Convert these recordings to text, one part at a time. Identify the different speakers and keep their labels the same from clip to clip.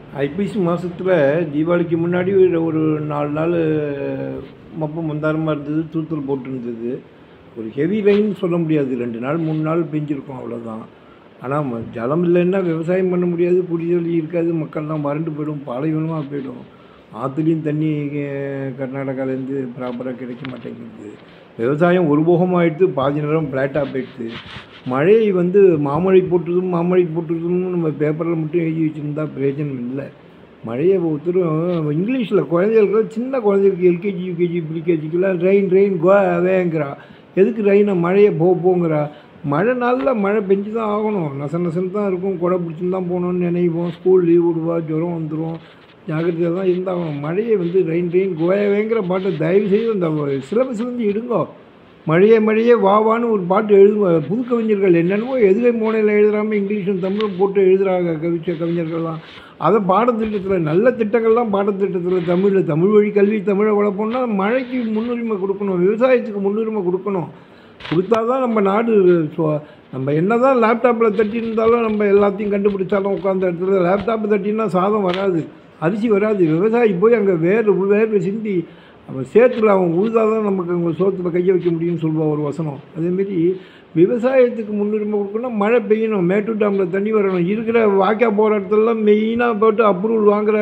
Speaker 1: ஐப்பசி மாதத்தில் தீபாவளிக்கு முன்னாடி ஒரு 4 நாள் மப்பம் மந்தாரமாக இருந்தது, தூத்தல் போட்டுருந்தது. ஒரு ஹெவி ரெயின் சொல்ல முடியாது, 2 நாள் 3 நாள் பெஞ்சிருக்கும், அவ்வளோதான். ஆனால் ஜலம் இல்லைன்னா விவசாயம் பண்ண முடியாது, குடிதண்ணி இருக்காது, மக்கள்லாம் வறண்டு போயிடும், பாலைவனமாக போயிடும். ஆற்றுலையும் தண்ணி கர்நாடகாலேருந்து ப்ராப்பராக கிடைக்க மாட்டேங்குது. விவசாயம் ஒரு போகமாகிடுது, பாதி நேரம் ஃப்ளாட்டாக போயிடுது. மழை மாமழை போட்டுருதுன்னு நம்ம பேப்பரில் மட்டும் எழுதி வச்சுருந்தா பிரயோஜனம் இல்லை. மழையை ஒருத்தரும் இங்கிலீஷில் குழந்தைகளுக்கு, சின்ன குழந்தைகளுக்கு எல்கேஜி யூகேஜி ப்ரீகேஜிக்கெல்லாம் ரெயின் கோவேங்கிறா. எதுக்கு ரெயினை மழையை போங்கிறா? மழை நாளில் மழை பெஞ்சு தான் ஆகணும். நசன்னு தான் இருக்கும், குடை பிடிச்சின்னு தான் போகணுன்னு நினைப்போம். ஸ்கூல் லீவ் விடுவா, ஜுரம் வந்துடும், ஜாக்கிரதையாக தான் இருந்தாகணும். மழையை ரெயின் கோவேங்கிற பாட்டை தயவுசெய்து அந்த சிலபஸ்லேருந்து எடுங்கோ. மழையே வான்னு ஒரு பாட்டு எழுதுவாங்க புது கவிஞர்கள். என்னென்னமோ எதுகை மோனையில் எழுதுறாமல் இங்கிலீஷும் தமிழும் போட்டு எழுதுகிறாங்க கவிஞர்கள்லாம். அதை பாடத்திட்டத்தில், நல்ல திட்டங்கள்லாம் பாடத்திட்டத்தில் தமிழ் வழி கல்வி, தமிழை வளர்ப்போம்னா மழைக்கு முன்னுரிமை கொடுக்கணும், விவசாயத்துக்கு முன்னுரிமை கொடுக்கணும். கொடுத்தா தான் நம்ம நாடு. நம்ம என்ன தான் லேப்டாப்பில் தட்டியிருந்தாலும், நம்ம எல்லாத்தையும் கண்டுபிடிச்சாலும், உட்காந்த இடத்துல லேப்டாப்பு தட்டினா சாதம் வராது, அரிசி வராது. விவசாயி போய் அங்கே வேர்வை சிந்தி அவன் சேத்துல அவன் உழுதாதான் நமக்கு அங்கே சோத்தில் கையை வைக்க முடியும்னு சொல்லுவாள் ஒரு வசனம். அதேமாரி விவசாயத்துக்கு முன்னுரிமை கொடுக்கணும். மழை பெய்யணும், மேட்டூர் டேமில் தண்ணி வரணும். இருக்கிற வாய்க்கா போகிற இடத்துலலாம் மெயினாக போட்டு அப்ரூவல் வாங்குகிற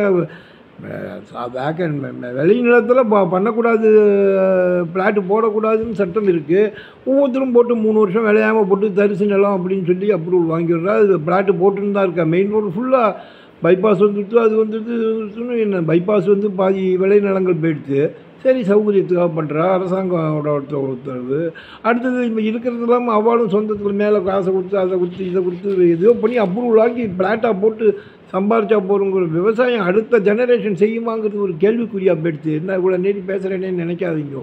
Speaker 1: வெளிநிலத்தில் பண்ணக்கூடாது, பிளாட்டு போடக்கூடாதுன்னு சட்டம் இருக்குது. ஒவ்வொருத்தரும் போட்டு 3 வருஷம் விளையாமல் போட்டு தரிசு நிலம் அப்படின்னு சொல்லி அப்ரூவல் வாங்கிடுறா. அது பிளாட்டு போட்டுன்னு தான் இருக்கா. மெயின் ரோடு ஃபுல்லாக பைபாஸ் வந்துட்டு, அது என்ன பைபாஸ் பாதி விளைநிலங்கள் போயிடுச்சு. சரி, சௌகரியத்துக்காக பண்ணுறா, அரசாங்கோட உத்தரவு. அடுத்தது இப்போ இருக்கிறதுலாம் அவளும் சொந்தத்தில் மேலே காசை கொடுத்து, அதை கொடுத்து, இதை கொடுத்து ஏதோ பண்ணி அப்ரூவல் ஆக்கி பிளாட்டாக போட்டு சம்பாரிச்சா போகிறோங்கிற விவசாயம் அடுத்த ஜெனரேஷன் செய்யுமாங்கிறது ஒரு கேள்விக்குறியாக போயிடுச்சு. என்ன இவ்வளோ நேரி பேசுகிறேன்னே நினைக்காதீங்க.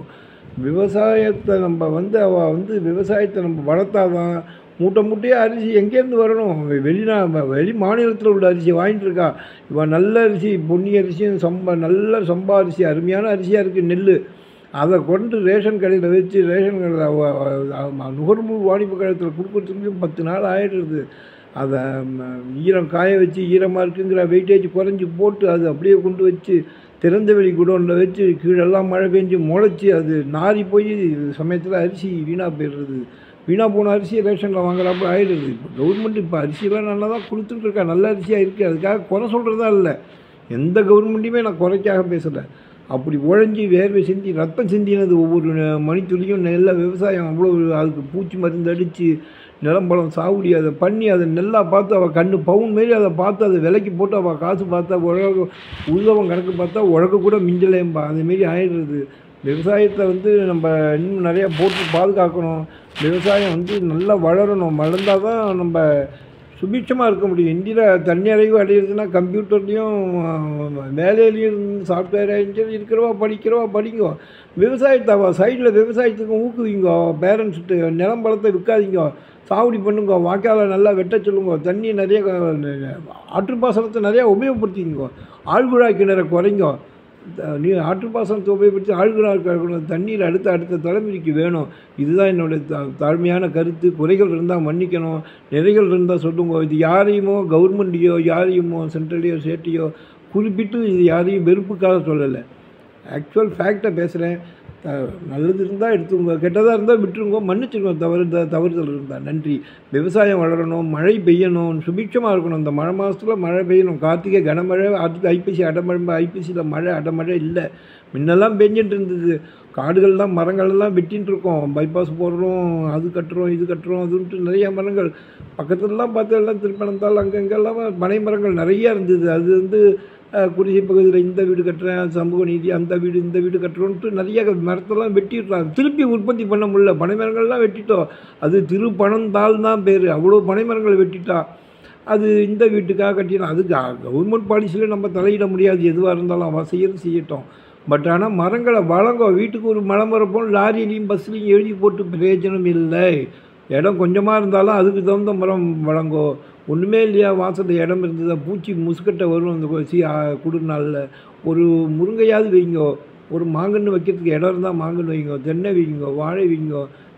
Speaker 1: விவசாயத்தை நம்ம அவள் விவசாயத்தை நம்ம வளர்த்தாதான். மூட்டையாக அரிசி எங்கேருந்து வரணும்? வெளி மாநிலத்தில் உள்ள அரிசி வாங்கிட்டு இருக்கா. இவன் நல்ல அரிசி, பொன்னி அரிசியும் நல்ல சம்பா அரிசி, அருமையான அரிசியாக இருக்குது நெல். அதை கொண்டு ரேஷன் கடையில் வச்சு, ரேஷன் கடையில் நுகர்வோர் வாணிப கழகத்தில் கொடுக்குறதுக்கு 10 நாள் ஆகிடுறது. அதை ஈரம் காய வச்சு, ஈரமாக இருக்குங்கிற வெயிட்டேஜ் குறைஞ்சி போட்டு, அது அப்படியே கொண்டு வச்சு திறந்த வெளி குடோனில் வச்சு, கீழெல்லாம் மழை பெஞ்சு முளைச்சி அது நாரி போய் சமயத்தில் அரிசி வீணாக போயிடுறது. வீணாக போன அரிசியை ரேஷனில் வாங்குறப்ப ஆகிடுது. இப்போ கவர்மெண்ட் இப்போ அரிசியெல்லாம் நல்லா தான் கொடுத்துட்ருக்கா, நல்ல அரிசியாக இருக்குது. அதுக்காக குறை சொல்கிறதா இல்லை, எந்த கவர்மெண்ட்டையுமே நான் குறைக்காக பேசலை. அப்படி உழைஞ்சி வேர்வை சிந்தி ரத்தம் சிந்தினது ஒவ்வொரு மணித்துளியும் நெல்லை விவசாயம் அவ்வளோ. அதுக்கு பூச்சி மருந்து அடித்து நிலம்பழம் சாகுடி அதை பண்ணி, அதை நெல்லாக பார்த்து அவள் கண்ணு பவுன் மாரி அதை பார்த்து அதை விலைக்கு போட்டு அவள் காசு பார்த்தா உள்ளவன் கணக்கு பார்த்தா உழக்க கூட மிஞ்சலேம்பா. அதேமாரி ஆயிடுறது. விவசாயத்தை நம்ம இன்னும் நிறையா போட்டு பாதுகாக்கணும். விவசாயம் நல்லா வளரணும். வளர்ந்தால் தான் நம்ம சுபிட்சமாக இருக்க முடியும். இந்தியில் தன்னிறைவு அடையிறதுனா கம்ப்யூட்டர்லேயும் வேலையிலையும் சாஃப்ட்வேர் இன்ஜினியர் இருக்கிறவா படிங்க. விவசாயத்தை சைடில் விவசாயத்துக்கும் ஊக்குவிங்க. பேரண்ட்ஸ்ட்டு நிலம் பழத்தை விற்காதீங்க, சாகுடி பண்ணுங்க, வாய்க்காலை நல்லா வெட்ட சொல்லுங்க, தண்ணி நிறைய ஆற்றுப்பாசனத்தை நிறையா உபயோகப்படுத்திங்க, ஆழ்குழாய் கிணறை குறைங்க. ஆற்றுப்பாசனத்தை உபயோகப்படுத்தி ஆழ்குழாய் தண்ணீர் அடுத்த தலைமுறைக்கு வேணும். இதுதான் என்னுடைய தாழ்மையான கருத்து. குறைகள் இருந்தால் மன்னிக்கணும், நிறைகள் இருந்தால் சொல்லுங்க. இது யாரையுமோ கவர்மெண்ட்டையோ யாரையுமோ சென்ட்ரலையோ ஸ்டேட்டையோ குறிப்பிட்டு இது யாரையும் வெறுப்புக்காக சொல்லலை. ஆக்சுவல் ஃபேக்டை பேசுகிறேன். நல்லது இருந்தால் எடுத்துங்க, கெட்டதாக இருந்தால் விட்டுருங்க, மன்னிச்சுருங்க தவறுதல் இருந்தால். நன்றி. விவசாயம் வளரணும், மழை பெய்யணும், சுபிட்சமாக இருக்கணும். இந்த மழை மாதத்தில் மழை பெய்யணும். கார்த்திகை கனமழை, அடுத்து ஐப்பசி அடமழை. ஐப்பசியில் மழை அடமழை இல்லை. முன்னெல்லாம் பெஞ்சிட்டு இருந்தது. காடுகள்லாம் மரங்கள்லாம் வெட்டின்னு இருக்கோம். பைபாஸ் போடுறோம், அது கட்டுறோம், இது கட்டுறோம், அதுன்ட்டு நிறையா மரங்கள் பக்கத்துலலாம் பார்த்து எல்லாம் திருப்பணத்தால் அங்கெல்லாம் பனை மரங்கள் நிறையா இருந்தது. அது குடிசை பகுதியில் இந்த வீடு கட்டுறேன், சமூக நீதி, அந்த வீடு இந்த வீடு கட்டுறோன்ட்டு நிறைய மரத்தெல்லாம் வெட்டிடுறாங்க. திருப்பி உற்பத்தி பண்ண முடியல. பனைமரங்கள்லாம் வெட்டிட்டோம். அது திருப்பணந்தாள் தான் பேர். அவ்வளோ பனைமரங்கள் வெட்டிட்டா. அது இந்த வீட்டுக்காக கட்டிடலாம். அது கவர்மெண்ட் பாலிசியில் நம்ம தலையிட முடியாது. எதுவாக இருந்தாலும் அவன் செய்யட்டும். பட் ஆனால் மரங்களை வழங்க. வீட்டுக்கு ஒரு மரம் வரப்போம் லாரியிலையும் பஸ்லையும் எழுதி போட்டு பிரயோஜனம் இல்லை. இடம் கொஞ்சமாக இருந்தாலும் அதுக்கு தகுந்த மரம் வழங்கோ. ஒன்றுமே இல்லையா, வாசலில் இடம் இருந்ததா, பூச்சி முசுக்கட்டை வரும் அந்த குளிர் நாளில். ஒரு முருங்கையாவது வைங்கோ, ஒரு மாங்கன்று வைக்கிறதுக்கு இடம் இருந்தால் மாங்கன்று வைங்கோ, தென்னை வைங்கோ, வாழை வைங்கோ.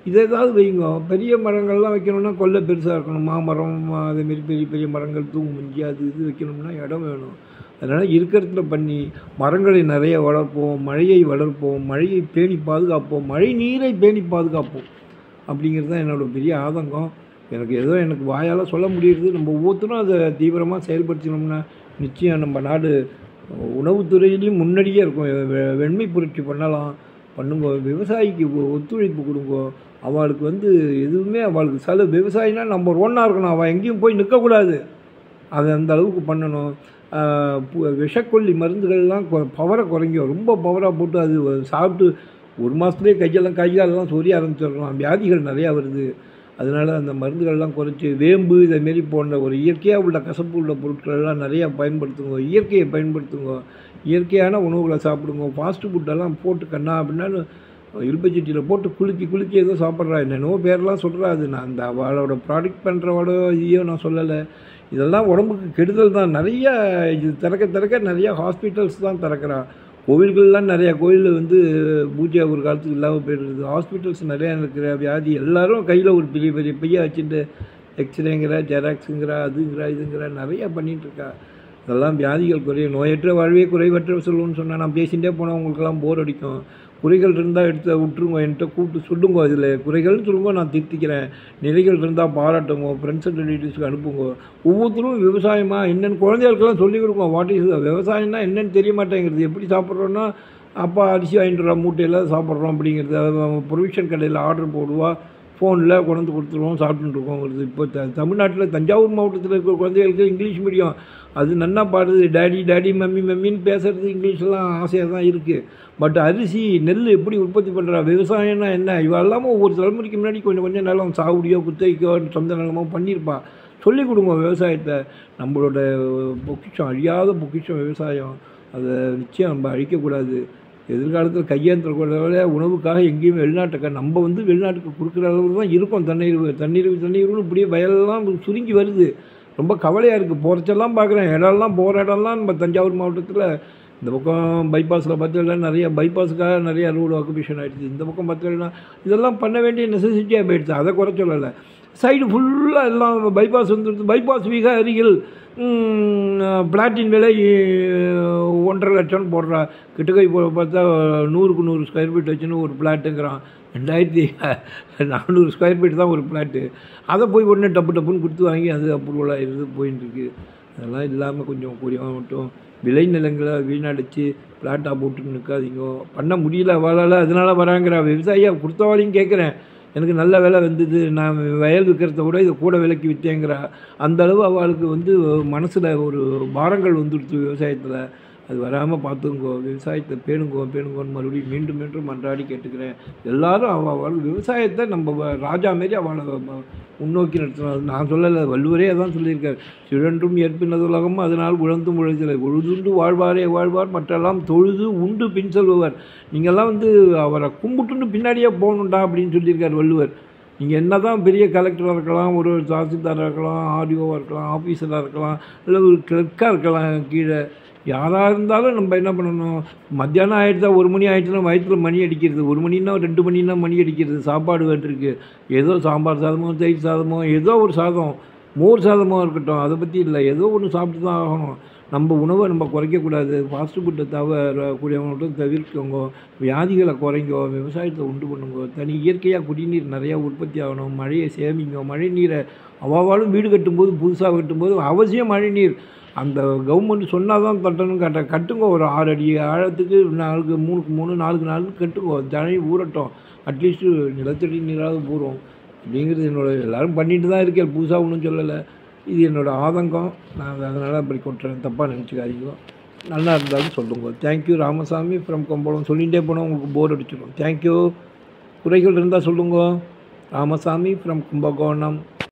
Speaker 1: இதை ஏதாவது வைங்க. பெரிய மரங்கள்லாம் வைக்கணும்னா கொல்லை பெருசாக இருக்கணும். மாமரம் அதேமாரி பெரிய பெரிய மரங்கள் தூங்குமஞ்சி அது இது வைக்கணும்னா இடம் வேணும். அதனால் இருக்கிறதுல பண்ணி மரங்களை நிறைய வளர்ப்போம், மழையை வளர்ப்போம், மழையை பேணி பாதுகாப்போம், மழை நீரை பேணி பாதுகாப்போம். அப்படிங்கிறது தான் என்னோடய பெரிய ஆதங்கம். எனக்கு வாயால் சொல்ல முடியுது. நம்ம ஒவ்வொருத்தரும் அதை தீவிரமாக செயல்படுத்தினோம்னா நிச்சயம் நம்ம நாடு உணவுத்துறையிலையும் முன்னாடியே இருக்கும். வெண்மை புரட்சி பண்ணுங்க. விவசாயிக்கு ஒத்துழைப்பு கொடுங்க. அவளுக்கு எதுவுமே அவளுக்கு விவசாயினா நம்பர் 1 இருக்கணும். அவள் எங்கேயும் போய் நிற்கக்கூடாது. அது அந்த அளவுக்கு பண்ணணும். விஷக்கொல்லி மருந்துகள்லாம் பவரை குறைக்கும். ரொம்ப பவராக போட்டு அது சாப்பிட்டு ஒரு மாதத்துலேயே கைகாலெல்லாம் சொரிய ஆரம்பிச்சிடலாம். வியாதிகள் நிறையா வருது. அதனால் அந்த மருந்துகள்லாம் குறைச்சி வேம்பு இதேமாரி போன்ற ஒரு இயற்கையாக உள்ள கசப்பு உள்ள பொருட்களெல்லாம் நிறையா பயன்படுத்துங்க. இயற்கையை பயன்படுத்துங்க. இயற்கையான உணவுகளை சாப்பிடுங்க. ஃபாஸ்ட்டு ஃபுட்டெல்லாம் போட்டு அப்படின்னா இரும்புச்சட்டியில் போட்டு குலுக்கி ஏதோ சாப்பிட்றா. என்னென்னவோ பேரெல்லாம் சொல்கிறா. அது நான் அந்த அவளோட ப்ராடக்ட் பண்ணுறவளோ இதையோ நான் சொல்லலை. இதெல்லாம் உடம்புக்கு கெடுதல் தான். நிறையா இது திறக்க நிறையா ஹாஸ்பிட்டல்ஸ் தான் திறக்கிறான். கோவில்கள்லாம் நிறையா கோவில் பூஜை ஒரு காலத்துக்கு இல்லாமல் போயிடுறது. ஹாஸ்பிட்டல்ஸ் நிறையா இருக்கிற வியாதி எல்லோரும் கையில் ஒரு பெரிய பெரிய பையா வச்சுட்டு எக்ஸ்ரேங்கிற ஜெராக்ஸுங்கிற இதுங்கிற நிறையா பண்ணிகிட்ருக்கா. இதெல்லாம் வியாதிகள் குறையும். நோயற்ற வாழ்வே குறைவற்ற சொல்லுன்னு சொன்னால் நான் பேசிகிட்டே போனால் உங்களுக்கெல்லாம் போர் அடிக்கும். குறைகள் இருந்தால் எடுத்து விட்டுருங்க. என்கிட்ட கூப்பிட்டு சொல்லுங்க. இதில் குறைகள்னு சொல்லுங்க, நான் திருத்திக்கிறேன். நிறைகள் இருந்தால் பாராட்டுங்க. ஃப்ரெண்ட்ஸ் அண்ட் ரிலேட்டிவ்ஸ்க்கு அனுப்புங்க. ஒவ்வொருத்தரும் விவசாயமாக என்னென்னு குழந்தைகளுக்கெல்லாம் சொல்லிக் கொடுங்க. வாட் இஸ் விவசாயம்னா என்னென்னு தெரிய மாட்டேங்கிறது. எப்படி சாப்பிட்றோன்னா அப்பா அரிசி வாங்கிட்டு வர மூட்டையில் சாப்பிட்றோம் அப்படிங்கிறது. ப்ரொவிஷன் கடையில் ஆர்டர் போடுவா, ஃபோனில் கொண்டு கொடுத்துருவோம், சாப்பிட்டுட்டு இருக்கோங்கிறது. இப்போ தமிழ்நாட்டில் தஞ்சாவூர் மாவட்டத்தில் இருக்கிற குழந்தைகளுக்கு இங்கிலீஷ் மீடியம் அது நன்னா பாடுது. டேடி மம்மின்னு பேசுகிறது இங்கிலீஷ்லாம் ஆசையாக தான் இருக்குது. பட் அரிசி நெல் எப்படி உற்பத்தி பண்ணுறா, விவசாயம்னா என்ன, இவ இல்லாமல் ஒவ்வொரு தலைமுறைக்கு முன்னாடி கொஞ்சம் நிலம் சாகுடியோ குத்தகைக்கோ சொந்த நிலமோ பண்ணியிருப்பா. சொல்லிக் கொடுங்க விவசாயத்தை. நம்மளோட பொக்கிஷம், அழியாத பொக்கிஷம் விவசாயம். அதை நிச்சயம் நம்ம அழிக்கக்கூடாது. எதிர்காலத்தில் கையேந்திரக்கூடாத உணவுக்காக எங்கேயுமே நம்ம வெளிநாட்டுக்கு கொடுக்குற அளவுக்கு தான் இருக்கும். தண்ணீர்னு இப்படியே வயலெல்லாம் சுருங்கி வருது. ரொம்ப கவலையாக இருக்குது. போகிறச்செல்லாம் பார்க்குறேன். போகிற இடம்லாம் நம்ம தஞ்சாவூர் மாவட்டத்தில் இந்த பக்கம் பைபாஸில் பார்த்தீங்கன்னா நிறைய பைபாஸுக்காக நிறையா ரோடு ஆக்குபேஷன் ஆகிடுச்சு. இந்த பக்கம் பார்த்தீங்கன்னா இதெல்லாம் பண்ண வேண்டிய நெசசிட்டியாக போயிடுச்சு. அதை குறை சொல்லலை. சைடு ஃபுல்லாக எல்லாம் பைபாஸ் பைபாஸ் மிக அருகில் பிளாட்டின் விலை 1.5 லட்சம்னு போடுறா. கிட்டக்கை பார்த்தா 100க்கு 100 ஸ்கொயர் ஃபீட் வச்சுன்னு ஒரு பிளாட்டுங்கிறான். 2400 ஸ்கொயர் ஃபீட் தான் ஒரு பிளாட்டு. அதை போய் உடனே டப்புன்னு கொடுத்து வாங்கி அது அப்ரூவலாக இருந்து போயின்ட்டுருக்கு. அதெல்லாம் இல்லாமல் கொஞ்சம் கூடிய மட்டும் விளை நிலங்களை வீணடித்து பிளாட்டாக போட்டு நிற்காதீங்க. பண்ண முடியல அவளால், அதனால வராங்கிறா. விவசாயியாக கொடுத்தவாளையும் கேட்குறேன். எனக்கு நல்ல விலை வந்தது, நான் வயல் விற்கிறத விட இதை கூட விலைக்கு விற்றேங்கிறா. அந்தளவு அவளுக்கு மனசில் ஒரு பாரங்கள் வந்துடுச்சு விவசாயத்தில். அது வராமல் பார்த்துங்கோ. விவசாயத்தை பேணுங்கோன்னு மறுபடியும் மீண்டும் மன்றாடி கேட்டுக்கிறேன். எல்லோரும் அவள் விவசாயத்தை நம்ம ராஜா மாரி அவளை முன்னோக்கி நடத்தணும். நான் சொல்லலை, வள்ளுவரே அதான் சொல்லியிருக்கார். சுழன்றும் ஏற்பினது உலகம் அதனால் உழந்தும் உழைத்தலை உழுதுண்டு வாழ்வார் மற்றெல்லாம் தொழுது உண்டு பின் செல்பவர். நீங்கள்லாம் அவரை கும்பிட்டுன்னு பின்னாடியே போகணுண்டா அப்படின்னு சொல்லியிருக்கார் வள்ளுவர். நீங்கள் என்ன தான் பெரிய கலெக்டராக இருக்கலாம், ஒரு தாசில்தாராக இருக்கலாம், ஆர்டிஓவாக இருக்கலாம், ஆஃபீஸராக இருக்கலாம், இல்லை ஒரு கிளர்க்காக இருக்கலாம். கீழே யாராக இருந்தாலும் நம்ம என்ன பண்ணணும், மத்தியானம் ஆகிடுச்சா 1 மணி ஆகிடுச்சுன்னா வயிற்றில் மணி அடிக்கிறது, 1 மணின்னா 2 மணின்னா மணி அடிக்கிறது. சாப்பாடு வேண்டியிருக்கு. ஏதோ சாம்பார் சாதமோ தயிர் சாதமோ ஏதோ ஒரு சாதம், மோர் சாதமோ இருக்கட்டும், அதை பற்றி இல்லை. ஏதோ ஒன்று சாப்பிட்டு தான் ஆகணும். நம்ம உணவை நம்ம குறைக்கக்கூடாது. ஃபாஸ்ட்டு ஃபுட்டை கூடியவங்கள்ட்டும் தவிர்க்கோங்க. வியாதிகளை குறைங்கோ. விவசாயத்தை உண்டு பண்ணுங்க. இயற்கையாக குடிநீர் நிறையா உற்பத்தி ஆகணும். மழையை சேமிங்க. மழை நீரை அவாவாலும் வீடு கட்டும்போது புதுசாக கட்டும்போது அவசியம் மழை நீர் அந்த கவர்மெண்ட் சொன்னால் தான் கட்டுங்க. ஒரு 6 அடி ஆழத்துக்கு 3க்கு 3 4க்கு 4 கட்டுங்க. தனி ஊறட்டும். அட்லீஸ்ட்டு நிலத்தடி நீராவது ஊறும் அப்படிங்கிறது எல்லோரும் பண்ணிட்டு தான் இருக்கேன். புதுசாக ஒன்றும் சொல்லலை. இது என்னோடய ஆதங்கம். நான் அதனால் அப்படி கொட்டுறேன். தப்பாக நினச்சிக்காதீங்க. நல்லா இருந்தாலும் சொல்லுங்க. தேங்க்யூ. ராமசாமி ஃப்ரம் கம்பளம். சொல்லிகிட்டே போனால் உங்களுக்கு போர் அடிச்சிடும். தேங்க்யூ. குறைகள் இருந்தால் சொல்லுங்க. ராமசாமி ஃப்ரம் கும்பகோணம்.